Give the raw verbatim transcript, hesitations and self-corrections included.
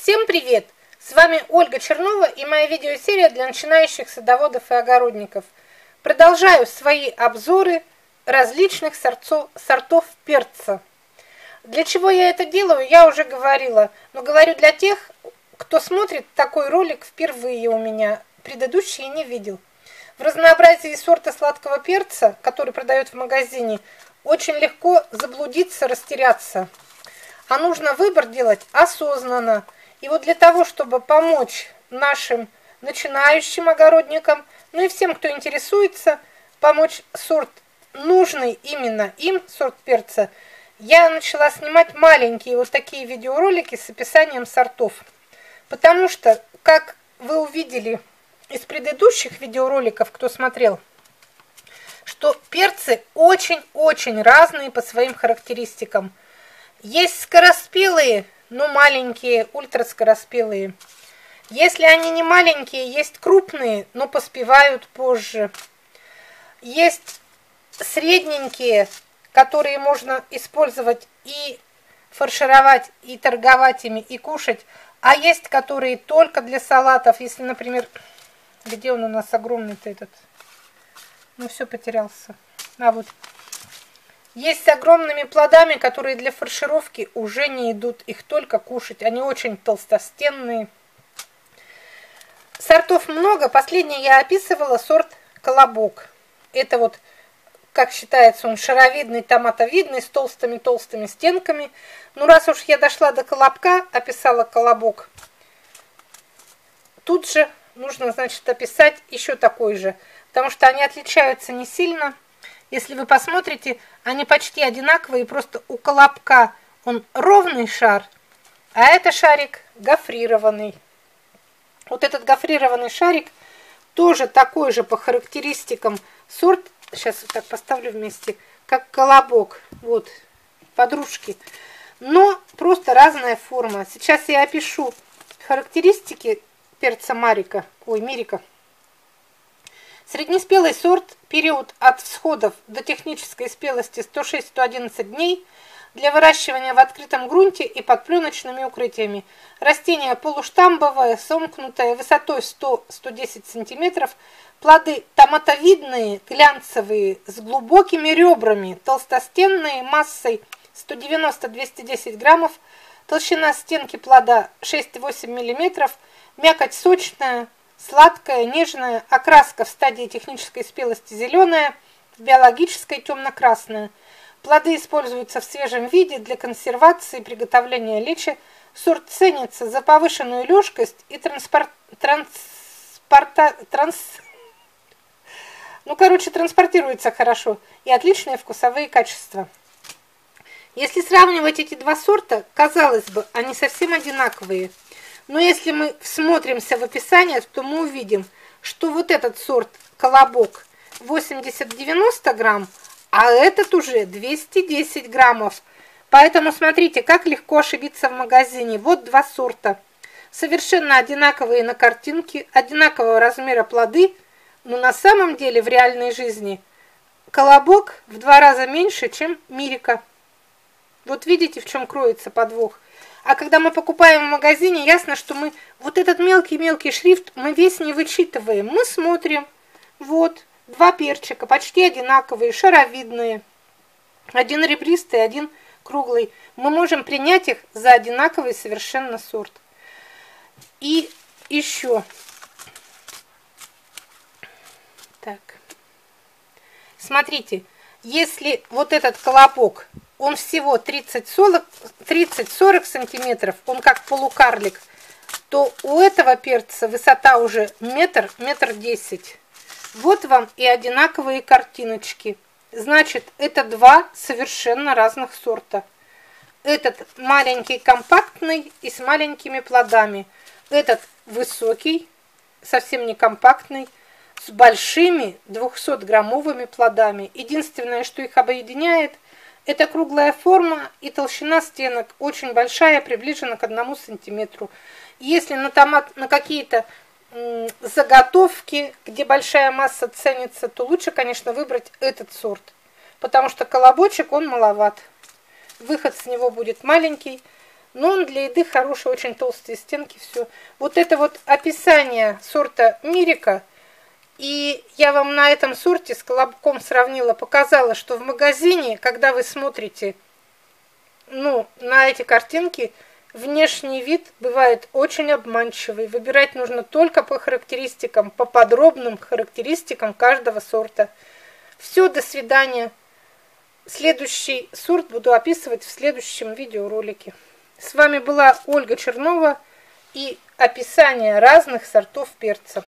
Всем привет! С вами Ольга Чернова и моя видеосерия для начинающих садоводов и огородников. Продолжаю свои обзоры различных сортов, сортов перца. Для чего я это делаю, я уже говорила, но говорю для тех, кто смотрит такой ролик впервые у меня, предыдущий не видел. В разнообразии сорта сладкого перца, который продают в магазине, очень легко заблудиться, растеряться. А нужно выбор делать осознанно. И вот для того, чтобы помочь нашим начинающим огородникам, ну и всем, кто интересуется, помочь сорт нужный именно им, сорт перца, я начала снимать маленькие вот такие видеоролики с описанием сортов. Потому что, как вы увидели из предыдущих видеороликов, кто смотрел, что перцы очень-очень разные по своим характеристикам. Есть скороспелые, но маленькие, ультраскороспелые. Если они не маленькие, есть крупные, но поспевают позже. Есть средненькие, которые можно использовать и фаршировать, и торговать ими, и кушать. А есть, которые только для салатов. Если, например, где он у нас огромный-то этот? Ну, все, потерялся. А вот. Есть с огромными плодами, которые для фаршировки уже не идут. Их только кушать. Они очень толстостенные. Сортов много. Последний я описывала сорт «Колобок». Это вот, как считается, он шаровидный, томатовидный, с толстыми-толстыми стенками. Ну, раз уж я дошла до колобка, описала «Колобок», тут же нужно, значит, описать еще такой же. Потому что они отличаются не сильно. Если вы посмотрите, они почти одинаковые, просто у колобка он ровный шар, а это шарик гофрированный. Вот этот гофрированный шарик тоже такой же по характеристикам сорт, сейчас вот так поставлю вместе, как колобок, вот, подружки, но просто разная форма. Сейчас я опишу характеристики перца Марика, ой, Мирика. Среднеспелый сорт, период от всходов до технической спелости сто шесть — сто одиннадцать дней, для выращивания в открытом грунте и под пленочными укрытиями. Растение полуштамбовое, сомкнутое, высотой сто — сто десять сантиметров. Плоды томатовидные, глянцевые, с глубокими ребрами, толстостенные, массой сто девяносто — двести десять граммов. Толщина стенки плода шесть — восемь миллиметров. Мякоть сочная, сладкая, нежная, окраска в стадии технической спелости зеленая, в биологической темно-красная. Плоды используются в свежем виде для консервации и приготовления лечи. Сорт ценится за повышенную лёжкость и транспорт, транспорта, транс, ну, короче, транспортируется хорошо и отличные вкусовые качества. Если сравнивать эти два сорта, казалось бы, они совсем одинаковые. Но если мы всмотримся в описание, то мы увидим, что вот этот сорт «Колобок» восемьдесят — девяносто грамм, а этот уже двести десять граммов. Поэтому смотрите, как легко ошибиться в магазине. Вот два сорта. Совершенно одинаковые на картинке, одинакового размера плоды, но на самом деле в реальной жизни «Колобок» в два раза меньше, чем «Мирика». Вот видите, в чем кроется подвох. А когда мы покупаем в магазине, ясно, что мы вот этот мелкий-мелкий шрифт мы весь не вычитываем. Мы смотрим, вот, два перчика, почти одинаковые, шаровидные. Один ребристый, один круглый. Мы можем принять их за одинаковый совершенно сорт. И еще. Так. Смотрите, если вот этот колобок, он всего тридцать — сорок сантиметров, он как полукарлик, то у этого перца высота уже метр, метр десять. Вот вам и одинаковые картиночки. Значит, это два совершенно разных сорта. Этот маленький, компактный и с маленькими плодами. Этот высокий, совсем не компактный, с большими двухсотграммовыми плодами. Единственное, что их объединяет, это круглая форма и толщина стенок, очень большая, приближена к одному сантиметру. Если на томат, на какие-то заготовки, где большая масса ценится, то лучше, конечно, выбрать этот сорт, потому что колобочек, он маловат. Выход с него будет маленький, Но он для еды хороший, очень толстые стенки, все. Вот это вот описание сорта Мирика. И я вам на этом сорте с колобком сравнила, показала, что в магазине, когда вы смотрите, ну, на эти картинки, внешний вид бывает очень обманчивый. Выбирать нужно только по характеристикам, по подробным характеристикам каждого сорта. Все, до свидания. Следующий сорт буду описывать в следующем видеоролике. С вами была Ольга Чернова и описание разных сортов перца.